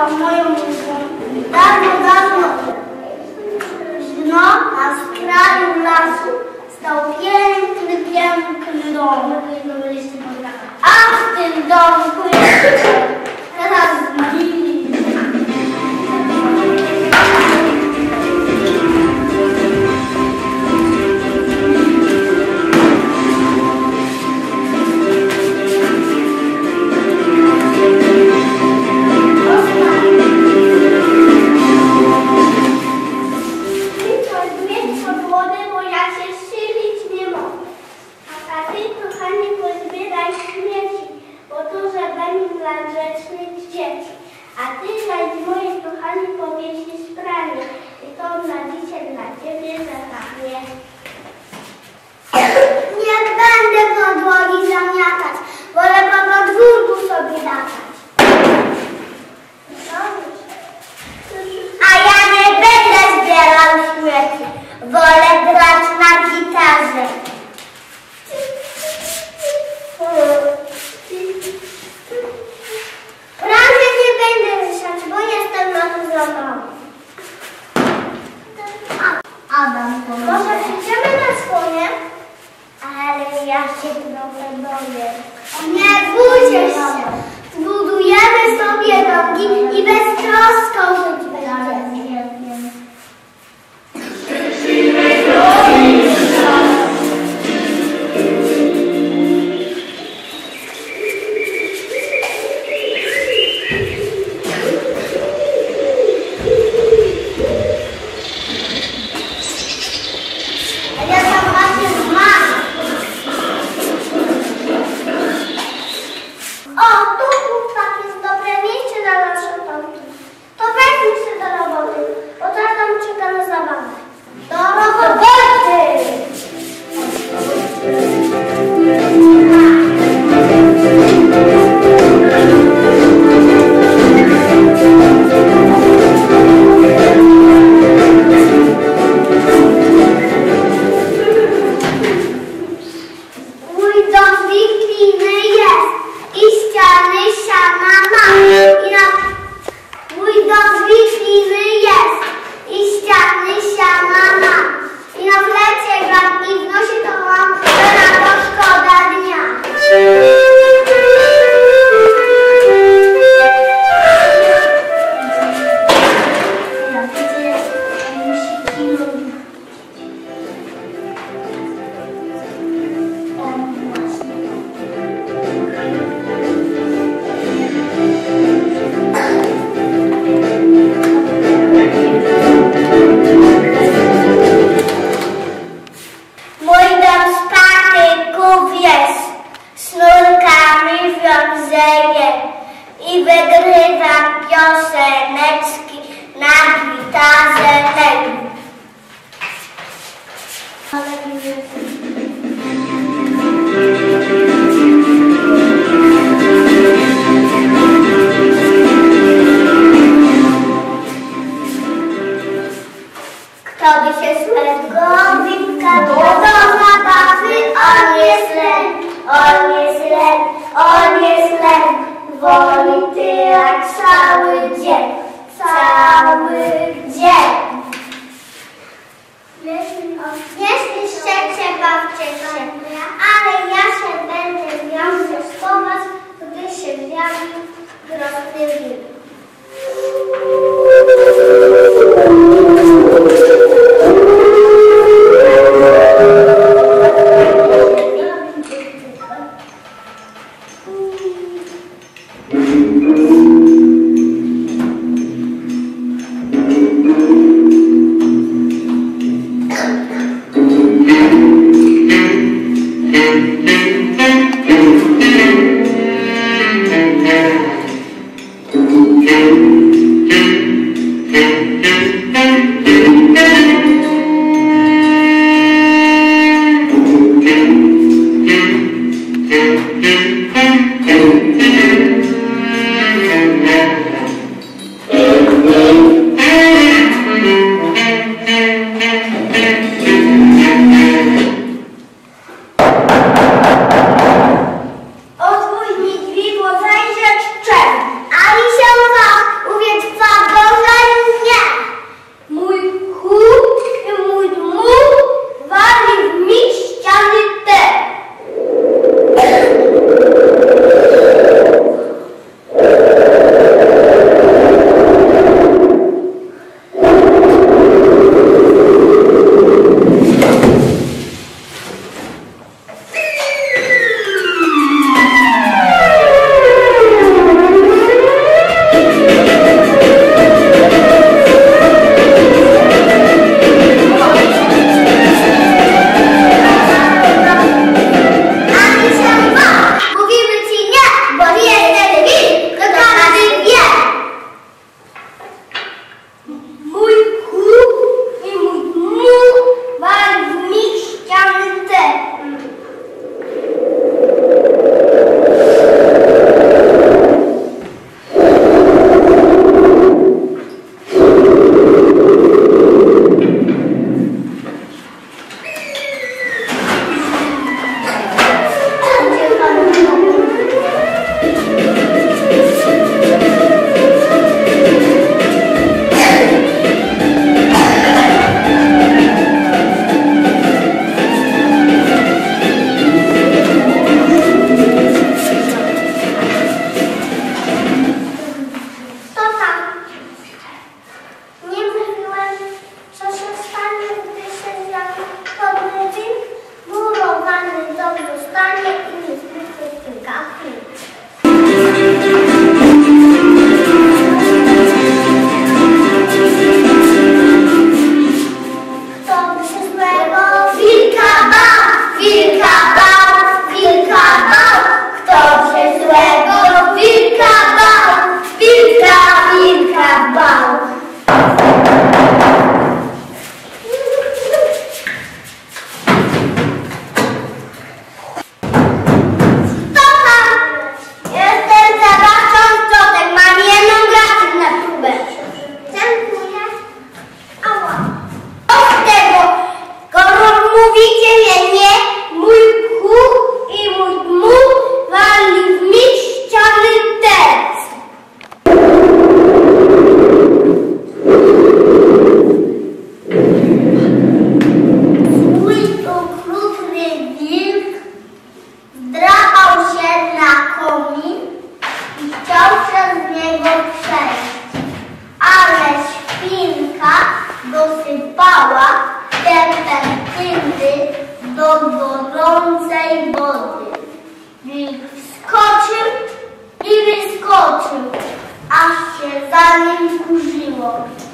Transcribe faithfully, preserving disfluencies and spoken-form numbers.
była moją łódką. Dawno, dawno dno na skraju lasu stał piękny, piękny dom. A w tym domku jest teraz zmarli. A ty zaś moje kochanie powiesisz pranie i to na dzisiaj dla ciebie zachapnie. Nie będę podłogi zamiatać, wolę po podwórku sobie latać. A ja nie będę zbierał śmieci, wolę grać na gitarze. Prawie nie będę ryszać, bo jestem na to zabawy. Adam, może przyjdziemy na słonie? Ale ja się trochę boję. Nie bójcie się. Zbudujemy sobie domki i beztrosko żyć będziemy. I wygrywam pioseneczki na gitarze hej. Kto by się złego wilka do zabawy? On jest len, on jest len, on jest len. Woli tyrać cały dzień, cały dzień. Jeśli chcecie, bawcie się, ale ja się będę miał zespować, gdy się zjawi grozny wilk. Thank you. niego przejść. Ale świnka dosypała terpentyny do gorącej wody. Wilk wskoczył i wyskoczył, aż się za nim kurzyło.